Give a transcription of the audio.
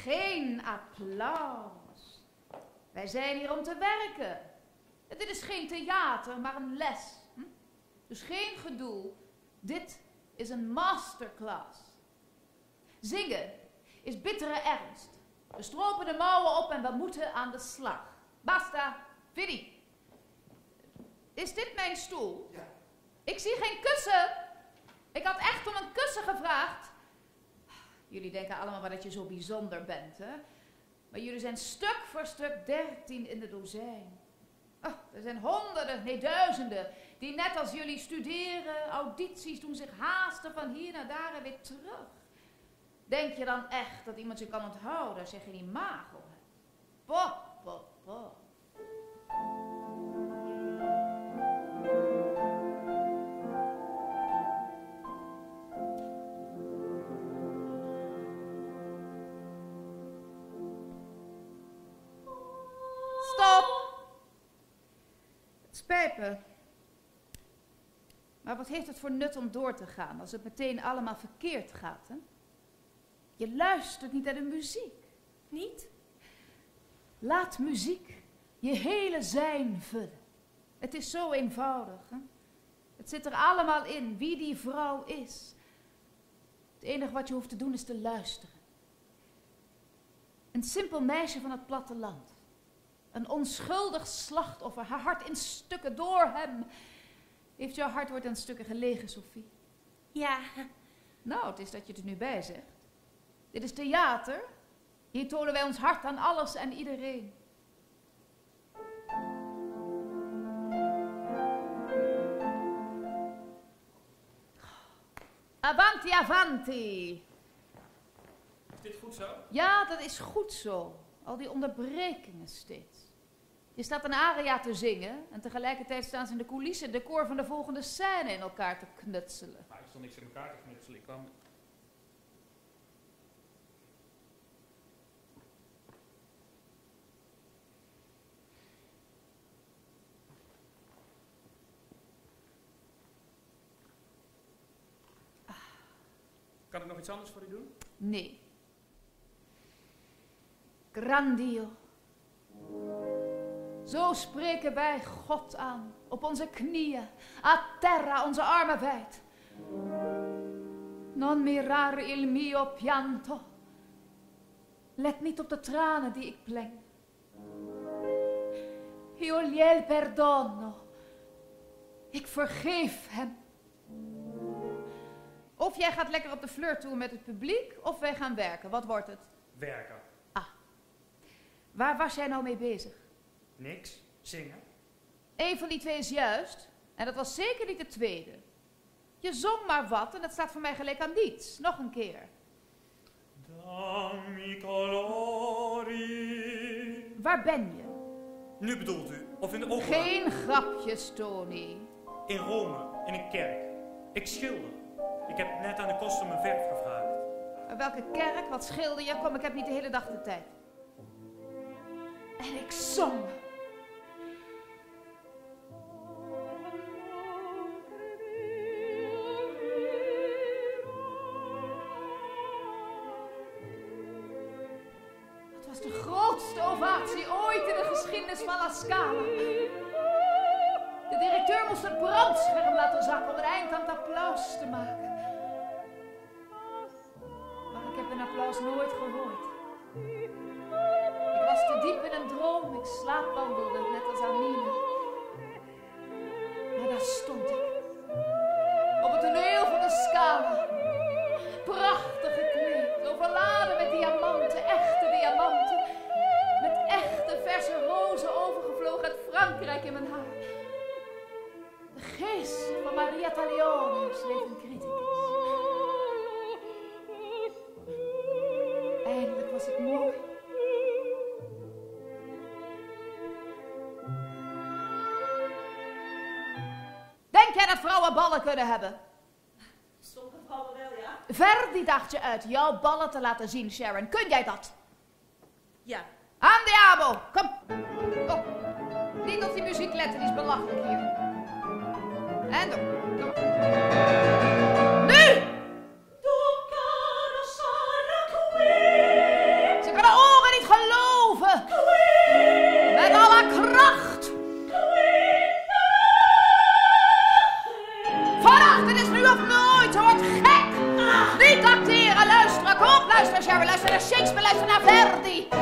Geen applaus. Wij zijn hier om te werken. Dit is geen theater, maar een les. Dus geen gedoe. Dit is een masterclass. Zingen is bittere ernst. We stropen de mouwen op en we moeten aan de slag. Basta, Vinnie. Is dit mijn stoel? Ja. Ik zie geen kussen. Ik had echt om een kussen gevraagd. Jullie denken allemaal wel dat je zo bijzonder bent, hè? Maar jullie zijn stuk voor stuk 13 in de dozijn. Oh, er zijn honderden, nee duizenden, die net als jullie studeren, audities doen, zich haasten van hier naar daar en weer terug. Denk je dan echt dat iemand je kan onthouden als je geen imago hebt? Pop, pop, pop. Stop! Het spijt me. Maar wat heeft het voor nut om door te gaan als het meteen allemaal verkeerd gaat, hè? Je luistert niet naar de muziek. Niet? Laat muziek je hele zijn vullen. Het is zo eenvoudig, hè? Het zit er allemaal in, wie die vrouw is. Het enige wat je hoeft te doen is te luisteren. Een simpel meisje van het platteland. Een onschuldig slachtoffer, haar hart in stukken door hem. Heeft jouw hart wordt in stukken gelegen, Sophie? Ja. Nou, het is dat je het er nu bij zegt. Dit is theater. Hier tonen wij ons hart aan alles en iedereen. Avanti, avanti. Is dit goed zo? Ja, dat is goed zo. Al die onderbrekingen steeds. Je staat een aria te zingen en tegelijkertijd staan ze in de coulissen de koor van de volgende scène in elkaar te knutselen. Nou, ik stond niks in elkaar te knutselen. Ik kwam... Kan ik nog iets anders voor u doen? Nee. Grandio. Zo spreken wij God aan, op onze knieën, a terra, onze armen wijd. Non mirare il mio pianto. Let niet op de tranen die ik pleng. Io gliel perdono. Ik vergeef hem. Of jij gaat lekker op de flirt toe met het publiek, of wij gaan werken. Wat wordt het? Werken. Ah. Waar was jij nou mee bezig? Niks. Zingen. Eén van die twee is juist. En dat was zeker niet de tweede. Je zong maar wat en dat staat voor mij gelijk aan niets. Nog een keer. Dammi colori. Waar ben je? Nu bedoelt u? Of in de opera? Geen grapjes, Tony. In Rome, in een kerk. Ik schilder. Ik heb net aan de koster mijn verf gevraagd. Welke kerk? Wat schilder je? Kom, ik heb niet de hele dag de tijd. En ik zong. Het was de grootste ovatie ooit in de geschiedenis van La Scala. De directeur moest het brandscherm laten zakken om een eind aan het applaus te maken. Maar ik heb een applaus nooit gehoord. Ik was te diep in een droom, ik slaapwandelde, net als Amina. Maar daar stond ik. Op het toneel van de Scala. Prachtig gekleed, overladen met diamanten, echte diamanten. Met echte verse rozen overgevlogen uit Frankrijk in mijn haar. De geest van Maria Taglioni schreef een criticus. Eindelijk was ik mooi. Denk jij dat vrouwen ballen kunnen hebben? Sommige vrouwen wel, ja. Verdi dacht je uit jouw ballen te laten zien, Sharon. Kun jij dat? Ja. Andiamo, kom. Oh, niet op die muziek letten, die is belachelijk hier. En door. Nu! Ze kan Mozart, we luisteren naar Shakespeare, luisteren naar Verdi.